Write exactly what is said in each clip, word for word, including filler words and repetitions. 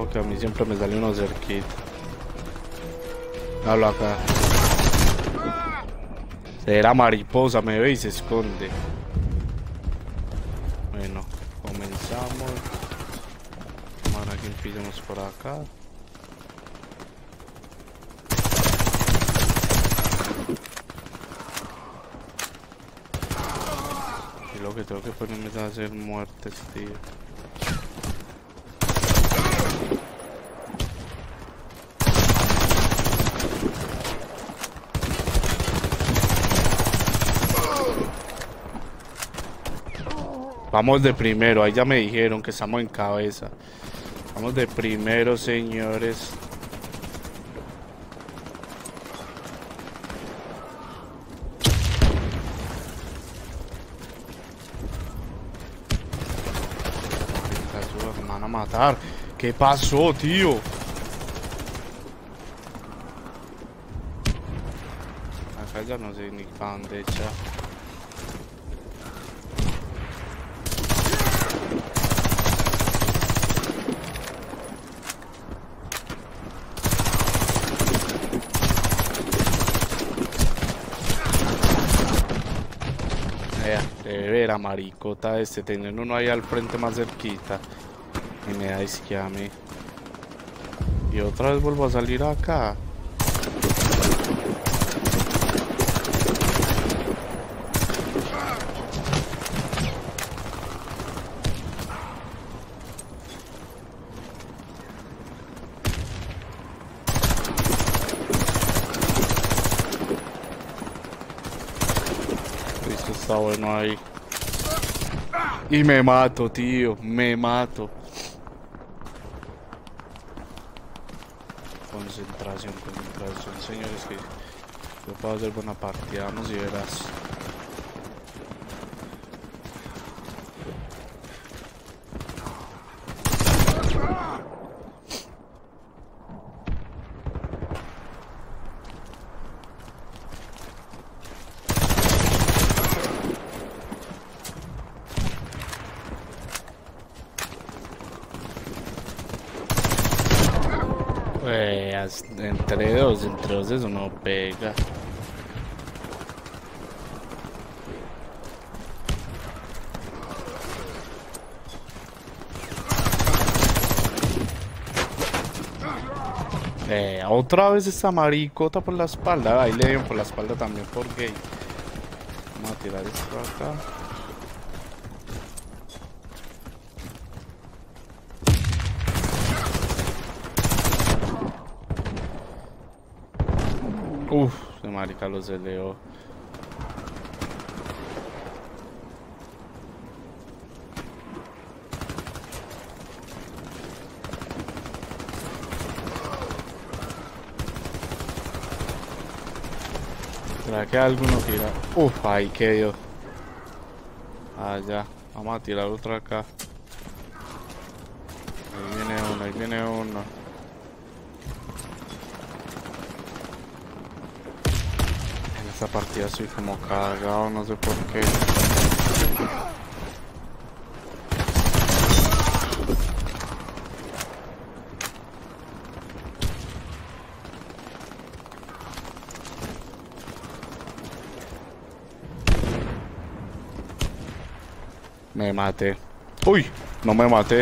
No, que a mí siempre me sale uno cerquita. Hablo acá. Será mariposa, me ve y se esconde. Bueno, comenzamos. Ahora que pillamos por acá. Y lo que tengo que ponerme es a hacer muertes, tío. Vamos de primero, ahí ya me dijeron que estamos en cabeza. Vamos de primero, señores. Me van a matar. ¿Qué pasó, tío? Acá ya no sé ni para dónde echar. De vera, maricota este, tener uno ahí al frente más cerquita. Y me da izquierda a mí. Y otra vez vuelvo a salir acá. Esto está bueno ahí. Y me mato, tío, me mato. Concentración, concentración, señores, que yo puedo hacer buena partida, vamos y verás. Eh, entre dos, entre dos eso no pega. Eh, otra vez esta maricota por la espalda. Ahí le dieron por la espalda también por gay. Vamos a tirar esto acá. Uf, de marica los de Leo. ¿Será que alguno tira? Uf, ahí quedó. Allá, vamos a tirar otra acá. Ahí viene uno, ahí viene uno. Esta partida estoy como cagado, no sé por qué. Me maté. Uy, no me maté.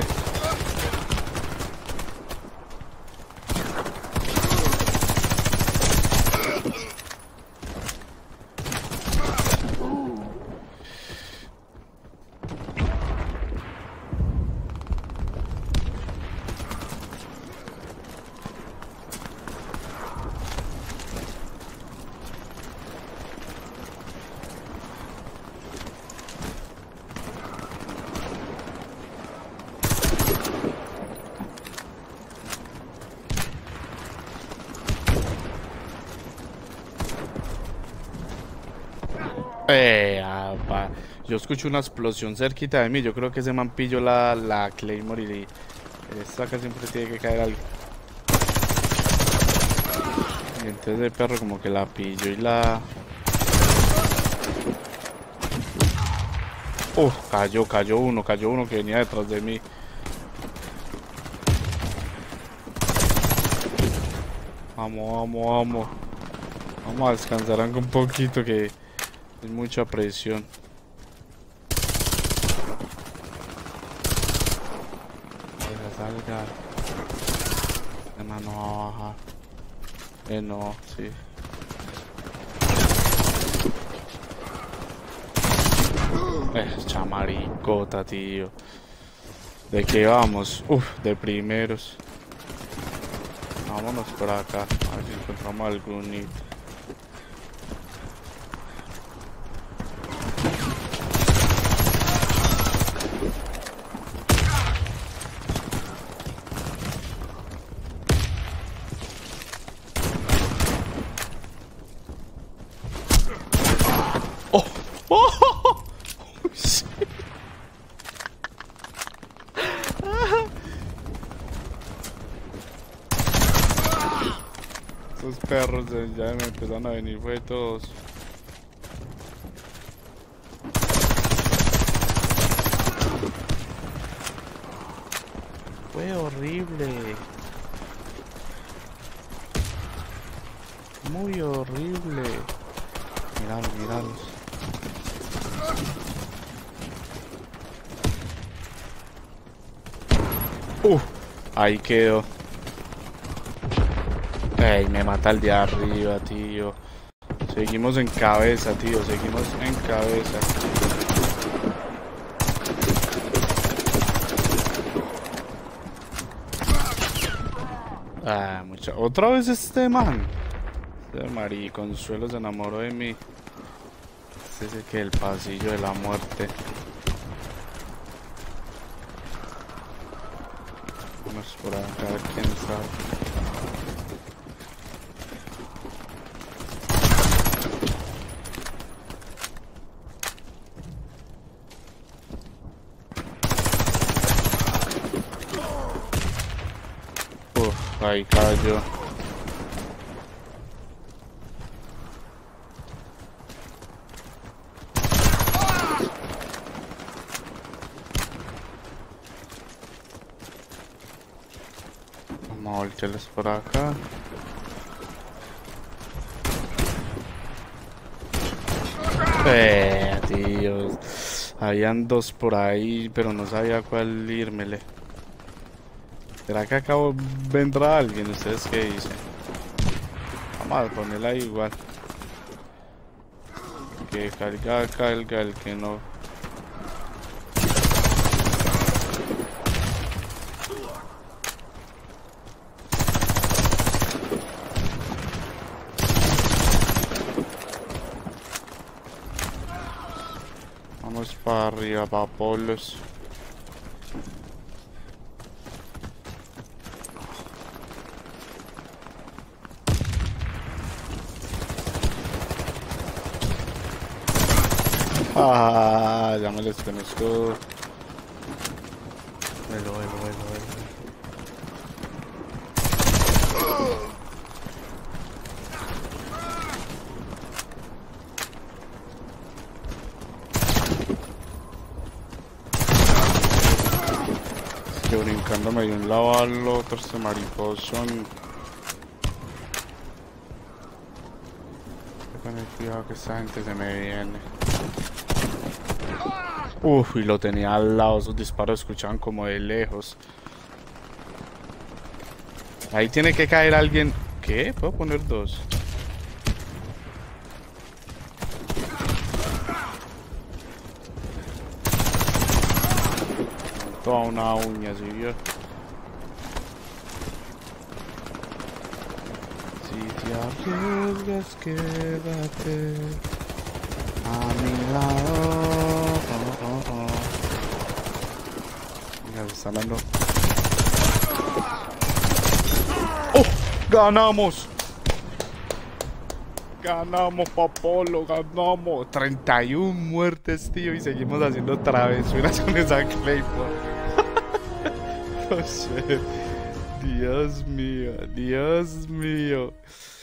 Eh, apa. Yo escucho una explosión cerquita de mí. Yo creo que ese man pilló la, la Claymore y esta acá siempre tiene que caer algo. Y entonces el perro como que la pilló y la... Uf, cayó, cayó uno, cayó uno que venía detrás de mí. Vamos, vamos, vamos. Vamos a descansar un poquito que hay mucha presión. Salga, salga. No, no va a bajar. Eh, no, sí. Eh, chamaricota, tío. ¿De qué vamos? Uf, de primeros. Vámonos por acá, a ver si encontramos algún hito. ¡Oh! ¡Oh! Sí. Esos perros de ya me empezaron a venir, fue todos. Fue horrible. Muy horrible. Miralos, miralos. Uh, ahí quedó. Ey, me mata el de arriba, tío. Seguimos en cabeza, tío. Seguimos en cabeza. Ah, mucha. Otra vez este man. Este mariconsuelo se enamoró de mí. Este es el que el pasillo de la muerte. Vamos por acá, quién sabe. Uf, ahí cayó. Vamos a voltearles por acá. Eh, tío. Habían dos por ahí, pero no sabía cuál irmele. ¿Será que acá vendrá alguien? ¿Ustedes qué dicen? Vamos a ponerla igual. Que carga, carga, el que no. Vamos para arriba, para polos. Ah, ya me les conozco. Velo, velo, velo, velo. Es que brincándome de un lado al otro este mariposo. Ten cuidado que esta gente se me viene. Uf, y lo tenía al lado, esos disparos escuchaban como de lejos. Ahí tiene que caer alguien. ¿Qué? ¿Puedo poner dos? Toda una uña, ¿sí vio? Si te arriesgas, quédate a mi lado. Oh, oh, oh. Mira, se está dando. ¡Oh! ¡Ganamos! Ganamos, Papolo, ganamos. treinta y una muertes, tío, y seguimos haciendo travesuras con esa Claymore. Oh, shit. Dios mío, Dios mío.